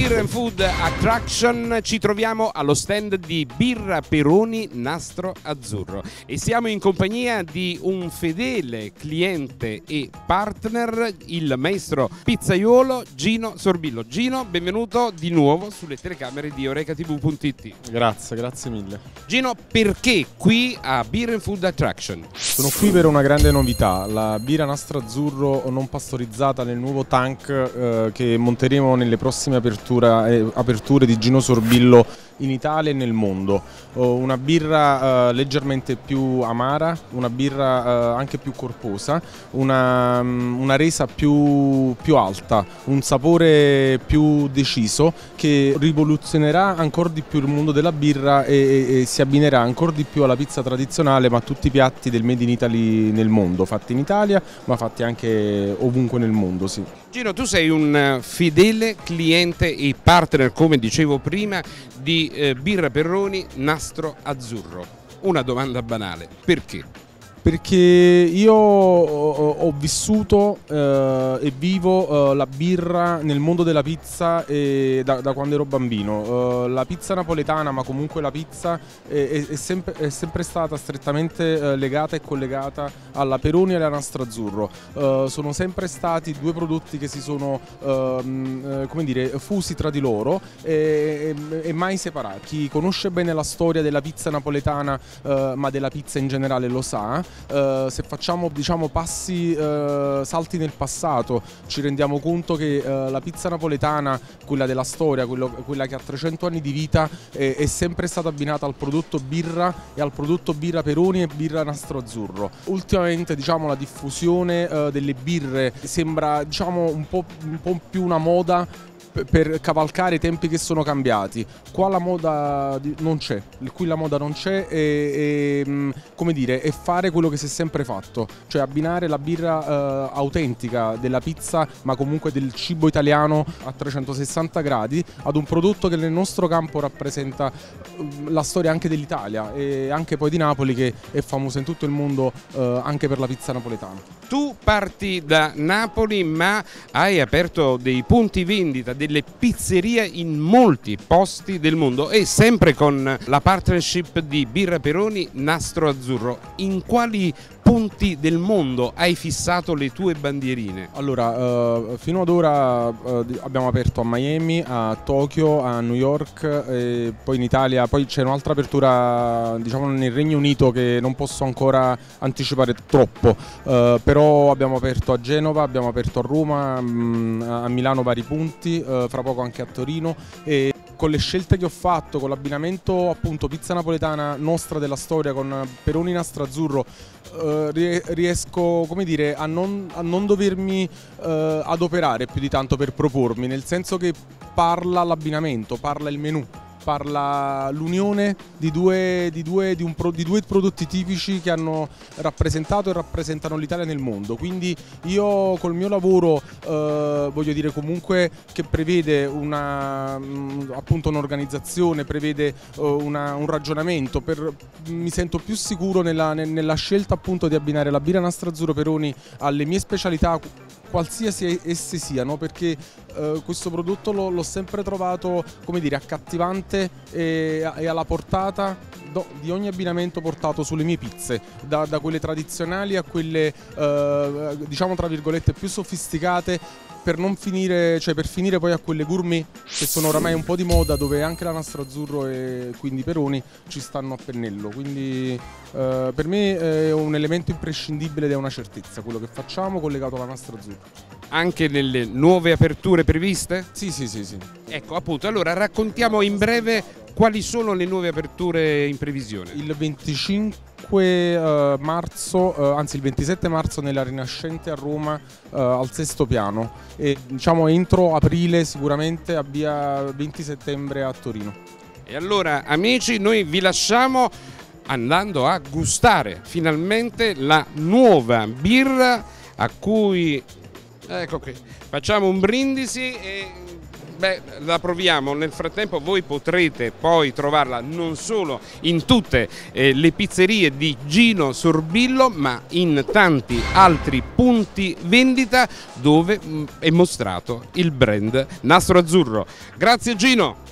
Beer & Food Attraction ci troviamo allo stand di Birra Peroni Nastro Azzurro e siamo in compagnia di un fedele cliente e partner, il maestro pizzaiolo Gino Sorbillo. Gino, benvenuto di nuovo sulle telecamere di orecatv.it. Grazie mille. Gino, perché qui a Beer & Food Attraction? Sono qui per una grande novità, la birra Nastro Azzurro non pastorizzata nel nuovo tank che monteremo nelle prossime aperture di Gino Sorbillo in Italia e nel mondo. Una birra leggermente più amara, una birra anche più corposa, una resa più alta, un sapore più deciso che rivoluzionerà ancora di più il mondo della birra e si abbinerà ancora di più alla pizza tradizionale, ma a tutti i piatti del Made in Italy nel mondo, fatti in Italia ma fatti anche ovunque nel mondo, sì. Gino, tu sei un fedele cliente e partner, come dicevo prima, di Birra Peroni Nastro Azzurro. Una domanda banale, perché? Perché io ho vissuto e vivo la birra nel mondo della pizza da quando ero bambino. La pizza napoletana, ma comunque la pizza è sempre stata strettamente legata e collegata alla Peroni e alla Nastro Azzurro. Sono sempre stati due prodotti che si sono come dire, fusi tra di loro e mai separati. Chi conosce bene la storia della pizza napoletana, ma della pizza in generale, lo sa. Se facciamo, diciamo, salti nel passato, ci rendiamo conto che la pizza napoletana, quella della storia, quella che ha 300 anni di vita, è sempre stata abbinata al prodotto birra e al prodotto birra Peroni e birra Nastro Azzurro. Ultimamente, diciamo, la diffusione delle birre sembra, diciamo, un po' più una moda per cavalcare i tempi che sono cambiati. Qua la moda non c'è, qui la moda non c'è come dire, è fare quello che si è sempre fatto, cioè abbinare la birra autentica della pizza, ma comunque del cibo italiano a 360 gradi, ad un prodotto che nel nostro campo rappresenta la storia anche dell'Italia e anche poi di Napoli, che è famosa in tutto il mondo anche per la pizza napoletana. Tu parti da Napoli, ma hai aperto dei punti vendita, delle pizzerie in molti posti del mondo e sempre con la partnership di Birra Peroni Nastro Azzurro. In quali punti del mondo hai fissato le tue bandierine? Allora, fino ad ora abbiamo aperto a Miami, a Tokyo, a New York e poi in Italia. Poi c'è un'altra apertura, diciamo, nel Regno Unito che non posso ancora anticipare troppo, però abbiamo aperto a Genova, abbiamo aperto a Roma, a Milano vari punti, fra poco anche a Torino. E con le scelte che ho fatto, con l'abbinamento appunto pizza napoletana nostra della storia con Peroni Nastro Azzurro, riesco, come dire, a non dovermi adoperare più di tanto per propormi, nel senso che parla l'abbinamento, parla il menù, parla l'unione di due prodotti tipici che hanno rappresentato e rappresentano l'Italia nel mondo. Quindi io col mio lavoro voglio dire comunque che prevede appunto un'organizzazione, prevede un ragionamento, mi sento più sicuro nella scelta appunto di abbinare la birra Nastro Azzurro Peroni alle mie specialità, qualsiasi esse siano, perché questo prodotto l'ho sempre trovato, come dire, accattivante e alla portata di ogni abbinamento portato sulle mie pizze, da quelle tradizionali a quelle diciamo tra virgolette più sofisticate, per non finire, cioè per finire poi a quelle gourmet che sono oramai un po' di moda, dove anche la Nastro Azzurro e quindi Peroni ci stanno a pennello. Quindi per me è un elemento imprescindibile ed è una certezza quello che facciamo collegato alla Nastro Azzurro. Anche nelle nuove aperture previste? Sì. Ecco, appunto, allora raccontiamo in breve quali sono le nuove aperture in previsione. Il 25 marzo, anzi il 27 marzo nella Rinascente a Roma, al sesto piano, e diciamo entro aprile sicuramente a via 20 settembre a Torino. E allora amici, noi vi lasciamo andando a gustare finalmente la nuova birra a cui, ecco qui, facciamo un brindisi e Beh, la proviamo. Nel frattempo voi potrete poi trovarla non solo in tutte le pizzerie di Gino Sorbillo, ma in tanti altri punti vendita dove è mostrato il brand Nastro Azzurro. Grazie Gino!